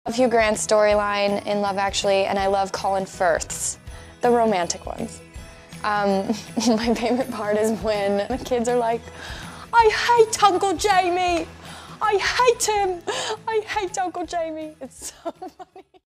Hugh Grant's storyline in Love Actually, and I love Colin Firth's, the romantic ones. My favorite part is when the kids are like, I hate Uncle Jamie! I hate him! I hate Uncle Jamie! It's so funny.